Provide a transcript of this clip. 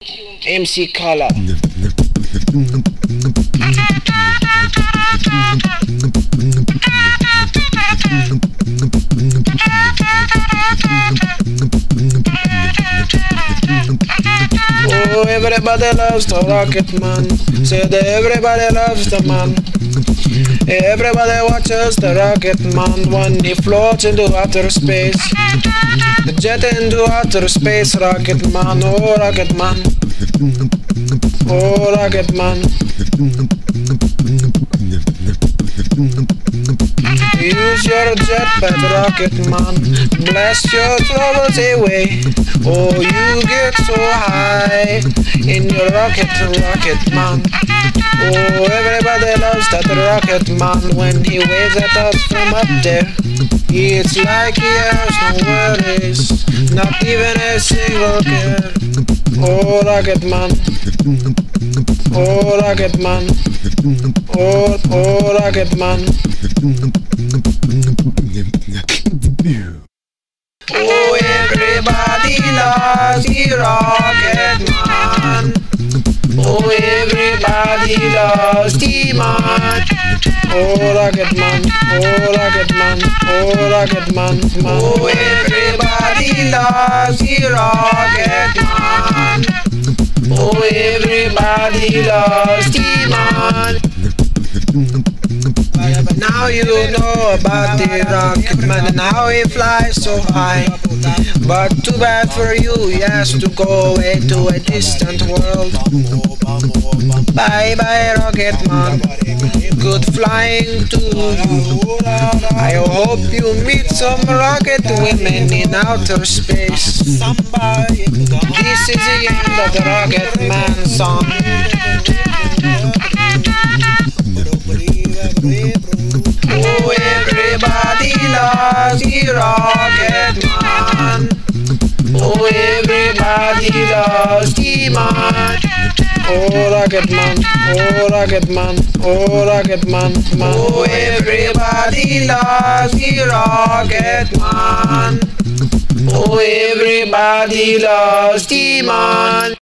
MC Color. Oh, everybody loves the Rocket Man. Say that everybody loves the man. Everybody watches the Rocket Man when he floats into outer space. The jet into outer space, Rocket Man. Oh, Rocket Man. Oh, Rocket Man. Use your jetpack, Rocket Man. Blast your troubles away. Oh, you get so high in your rocket, Rocket Man. Oh, everybody loves that Rocket Man when he waves at us from up there. It's like he has no worries, not even a single care. Oh, Rocket Man. Oh, Rocket Man. Oh, Rocket Man. Oh, everybody loves the Rocket Man. Oh, everybody loves the man. Oh, Rocket Man. Oh, Rocket Man. Oh, Rocket Man. Oh, everybody loves the Rocket Man. Oh, everybody loves the man. Now you know about the Rocket Man and how he flies so high. But too bad for you, he has to go away to a distant world. Bye bye, Rocket Man. Good flying to you. I hope you meet some rocket women in outer space. This is the end of the Rocket Man song. Oh, everybody loves the Rocket Man. Oh, everybody loves the man. Oh, Rocket Man. Oh, Rocket Man. Oh, Rocket Man. Oh, everybody loves the Rocket Man. Oh, everybody loves the man.